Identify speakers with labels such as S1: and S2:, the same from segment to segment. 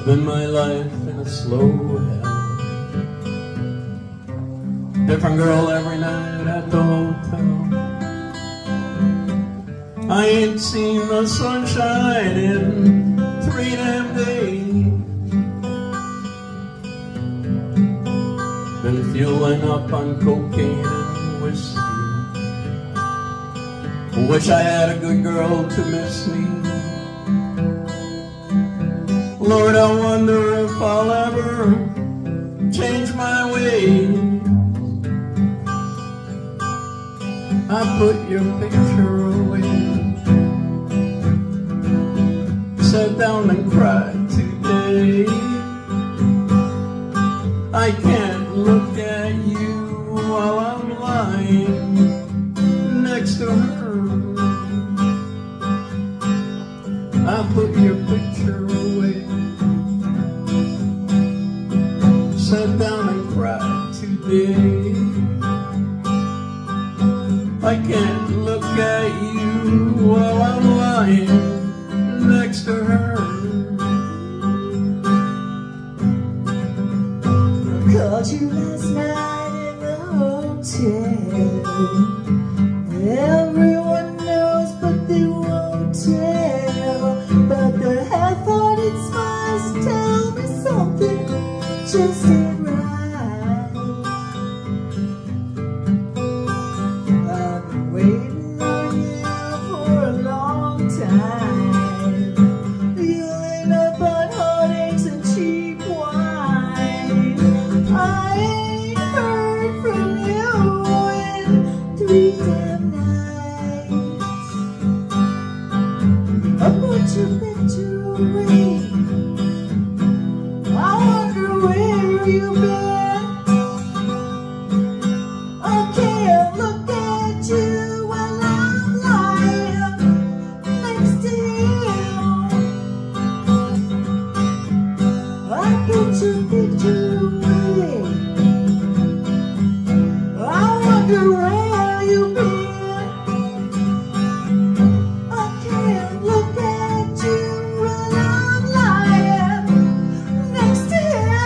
S1: living my life in a slow hell. Different girl every night at the hotel. I ain't seen the sunshine in 3 damn days. Been fueling up on cocaine and whiskey. Wish I had a good girl to miss me. Lord, I wonder if I'll ever change my ways. I put your picture away, sat down and cried today. I can't look at you while I'm lying next to her. I put your picture away, sat down and cried today. I can't look at you while I'm lying next to her.
S2: I called you last night in the hotel. Everyone knows but they won't tell. But the half-hearted smiles tell me something just ain't right. I've been waiting on you for a long time, fueling up on heartaches and cheap wine. I ain't heard from you in 3 damn nights. I put your picture away, I wonder where you've been. I can't look at you while I'm lying next to him. I put your picture away, I wonder where you've been. I can't look at you while I'm lying next to him.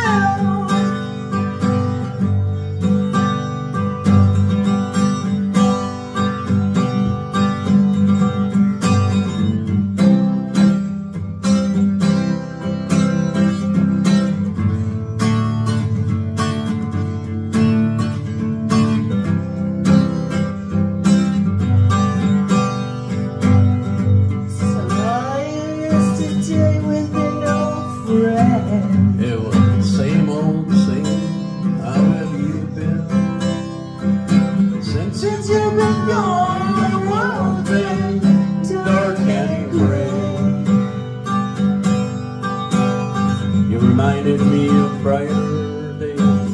S2: Yesterday with an old friend.
S1: It was the same old same. How have you been? Since
S2: Since you've been gone, the world's been
S1: dark and gray. You reminded me of brighter days.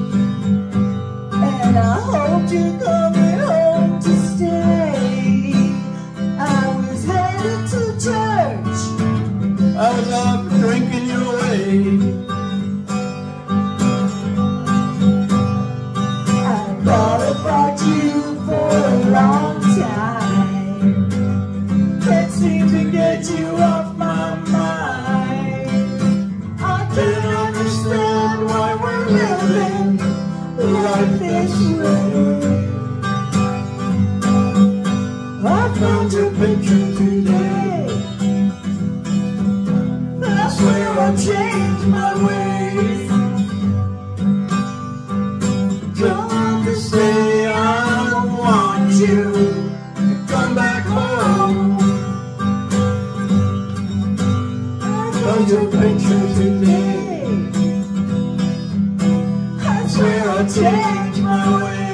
S2: and I hoped you're coming home to stay. I was headed to church.
S1: I was out drinking your way.
S2: I thought about you for a long time. Can't seem to get you off my mind. I can't understand why we're living like this way. I found your picture today. I swear I'll change my ways. Don't have to say I want you to come back home. I found your picture today. I swear I'll change my ways.